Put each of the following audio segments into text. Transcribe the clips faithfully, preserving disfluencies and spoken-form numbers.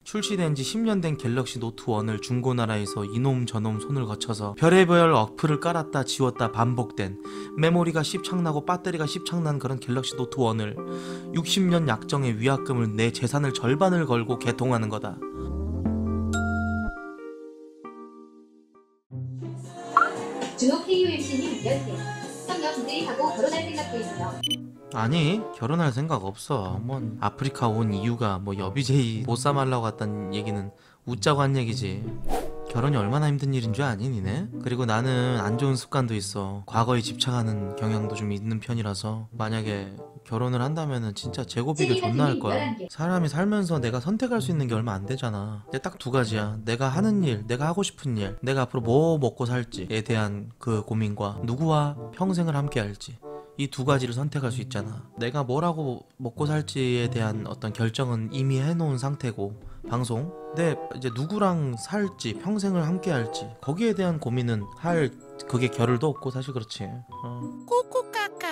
출시된 지 십 년 된 갤럭시 노트 원을 중고나라에서 이놈 저놈 손을 거쳐서 별의별 어플을 깔았다 지웠다 반복된, 메모리가 씹창나고 배터리가 씹창난 그런 갤럭시 노트 원을 육십 년 약정의 위약금을 내 재산을 절반을 걸고 개통하는 거다. 준호 케이유엠씨님 열 개. 성녀 기대하고 결혼할 생각도 있어. 아니, 결혼할 생각 없어. 뭐 아프리카 온 이유가 뭐 여비제이 못 삼으려고 갔단 얘기는 웃자고 한 얘기지. 결혼이 얼마나 힘든 일인 줄 아니 니네? 그리고 나는 안 좋은 습관도 있어. 과거에 집착하는 경향도 좀 있는 편이라서 만약에 결혼을 한다면은 진짜 재고 비교 존나 할 거야. 사람이 살면서 내가 선택할 수 있는 게 얼마 안 되잖아. 이제 딱 두 가지야. 내가 하는 일, 내가 하고 싶은 일, 내가 앞으로 뭐 먹고 살지에 대한 그 고민과 누구와 평생을 함께 할지, 이 두 가지를 선택할 수 있잖아. 내가 뭐라고 먹고 살지에 대한 어떤 결정은 이미 해놓은 상태고, 방송, 근데 이제 누구랑 살지, 평생을 함께 할지, 거기에 대한 고민은 할 그게 겨를도 없고 사실 그렇지. 어. 꼬꼬까까.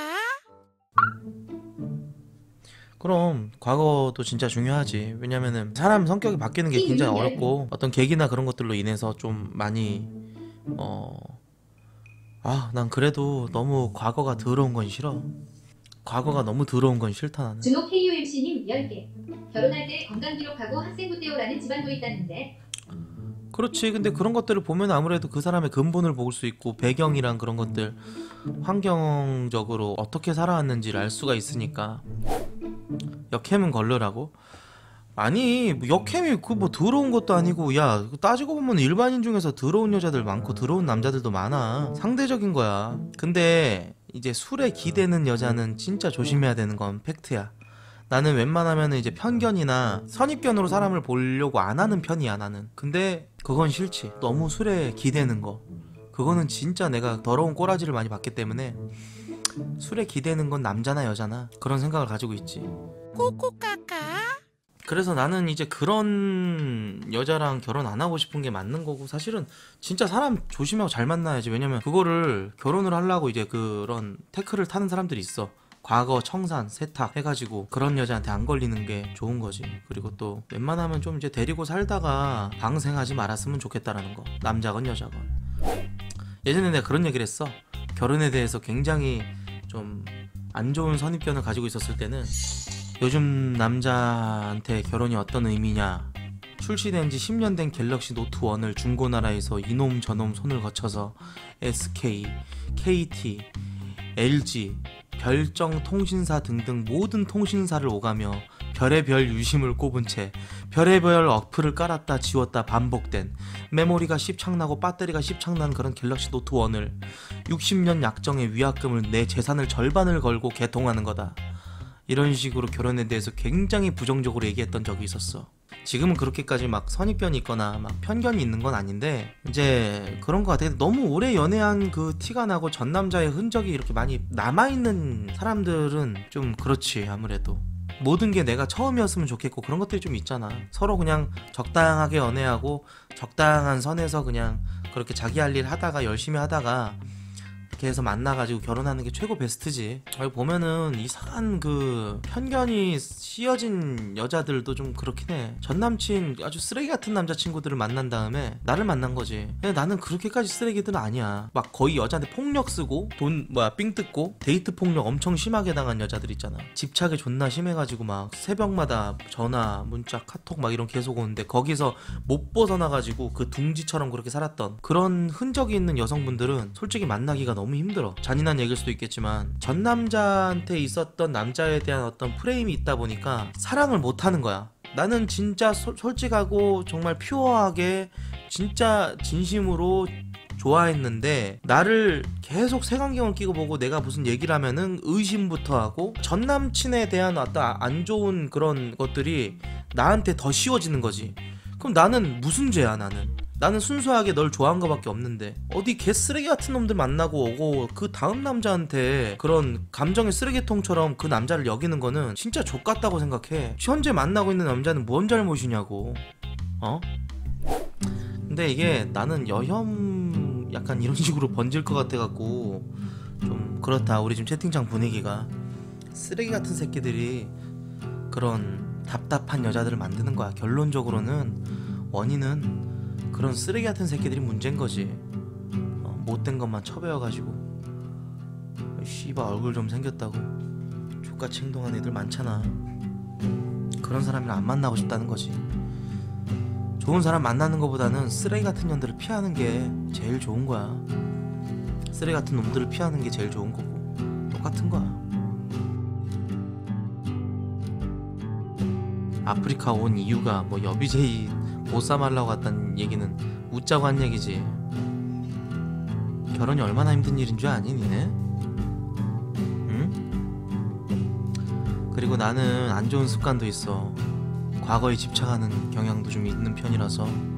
그럼 과거도 진짜 중요하지. 왜냐면은 사람 성격이 바뀌는 게 굉장히 어렵고, 어떤 계기나 그런 것들로 인해서 좀 많이 어... 아, 난 그래도 너무 과거가 더러운 건 싫어. 과거가 너무 더러운 건 싫다 나는. 준호 케이유엠씨님 열 개. 결혼할 때 건강 기록하고 학생 부대요라는 집안도 있다는데. 그렇지. 근데 그런 것들을 보면 아무래도 그 사람의 근본을 볼 수 있고, 배경이랑 그런 것들, 환경적으로 어떻게 살아왔는지를 알 수가 있으니까. 역캠은 걸러라고? 아니, 뭐 역캠이 그 뭐 더러운 것도 아니고, 야 따지고 보면 일반인 중에서 더러운 여자들 많고 더러운 남자들도 많아. 상대적인 거야. 근데 이제 술에 기대는 여자는 진짜 조심해야 되는 건 팩트야. 나는 웬만하면 이제 편견이나 선입견으로 사람을 보려고 안 하는 편이야 나는. 근데 그건 싫지. 너무 술에 기대는 거, 그거는 진짜 내가 더러운 꼬라지를 많이 받기 때문에 술에 기대는 건 남자나 여자나 그런 생각을 가지고 있지. 꼬꼬까까. 그래서 나는 이제 그런 여자랑 결혼 안 하고 싶은 게 맞는 거고, 사실은 진짜 사람 조심하고 잘 만나야지. 왜냐면 그거를 결혼을 하려고 이제 그런 태클을 타는 사람들이 있어. 과거 청산 세탁 해가지고 그런 여자한테 안 걸리는 게 좋은 거지. 그리고 또 웬만하면 좀 이제 데리고 살다가 방생하지 말았으면 좋겠다라는 거. 남자건 여자건. 예전에 내가 그런 얘기를 했어. 결혼에 대해서 굉장히 좀 안 좋은 선입견을 가지고 있었을 때는, 요즘 남자한테 결혼이 어떤 의미냐, 출시된 지 십 년 된 갤럭시 노트 원을 중고나라에서 이놈 저놈 손을 거쳐서 에스케이, 케이티, 엘지, 별정 통신사 등등 모든 통신사를 오가며 별의별 유심을 꼽은 채 별의별 어플을 깔았다 지웠다 반복된, 메모리가 씹창나고 배터리가 씹창난 그런 갤럭시 노트 원을 육십 년 약정의 위약금을 내 재산을 절반을 걸고 개통하는 거다. 이런 식으로 결혼에 대해서 굉장히 부정적으로 얘기했던 적이 있었어. 지금은 그렇게까지 막 선입견이 있거나 막 편견이 있는 건 아닌데, 이제 그런 거 같아. 너무 오래 연애한 그 티가 나고 전 남자의 흔적이 이렇게 많이 남아있는 사람들은 좀 그렇지. 아무래도 모든 게 내가 처음이었으면 좋겠고 그런 것들이 좀 있잖아. 서로 그냥 적당하게 연애하고 적당한 선에서 그냥 그렇게 자기 할 일 하다가 열심히 하다가 이렇게 해서 만나가지고 결혼하는 게 최고 베스트지. 여기 보면은 이상한 그 편견이 씌어진 여자들도 좀 그렇긴 해. 전 남친 아주 쓰레기 같은 남자친구들을 만난 다음에 나를 만난 거지. 근데 나는 그렇게까지 쓰레기들은 아니야. 막 거의 여자한테 폭력 쓰고 돈 뭐야 삥 뜯고 데이트 폭력 엄청 심하게 당한 여자들 있잖아. 집착이 존나 심해가지고 막 새벽마다 전화 문자 카톡 막 이런 계속 오는데 거기서 못 벗어나가지고 그 둥지처럼 그렇게 살았던 그런 흔적이 있는 여성분들은 솔직히 만나기가 너무 힘들어. 잔인한 얘기일 수도 있겠지만 전 남자한테 있었던 남자에 대한 어떤 프레임이 있다 보니까 사랑을 못하는 거야. 나는 진짜 소, 솔직하고 정말 퓨어하게 진짜 진심으로 좋아했는데, 나를 계속 색안경을 끼고 보고 내가 무슨 얘기를 하면은 의심부터 하고, 전 남친에 대한 어떤 안 좋은 그런 것들이 나한테 더 씌워지는 거지. 그럼 나는 무슨 죄야. 나는 나는 순수하게 널 좋아한 거밖에 없는데 어디 개쓰레기 같은 놈들 만나고 오고 그 다음 남자한테 그런 감정의 쓰레기통처럼 그 남자를 여기는 거는 진짜 족같다고 생각해. 현재 만나고 있는 남자는 뭔 잘못이냐고. 어? 근데 이게 나는 여혐 약간 이런 식으로 번질 것 같아갖고 좀 그렇다. 우리 지금 채팅창 분위기가 쓰레기 같은 새끼들이 그런 답답한 여자들을 만드는 거야. 결론적으로는 원인은 그런 쓰레기 같은 새끼들이 문제인 거지. 어, 못된 것만 처배워가지고 씨발 얼굴 좀 생겼다고 족같이 행동하는 애들 많잖아. 그런 사람이랑 안 만나고 싶다는 거지. 좋은 사람 만나는 것보다는 쓰레기 같은 년들을 피하는 게 제일 좋은 거야. 쓰레기 같은 놈들을 피하는 게 제일 좋은 거고 똑같은 거야. 아프리카 온 이유가 뭐 여비제이 보쌈 하려고 갔다는 얘기는 웃자고 한 얘기지. 결혼이 얼마나 힘든 일인 줄 아니 니네? 응? 그리고 나는 안 좋은 습관도 있어. 과거에 집착하는 경향도 좀 있는 편이라서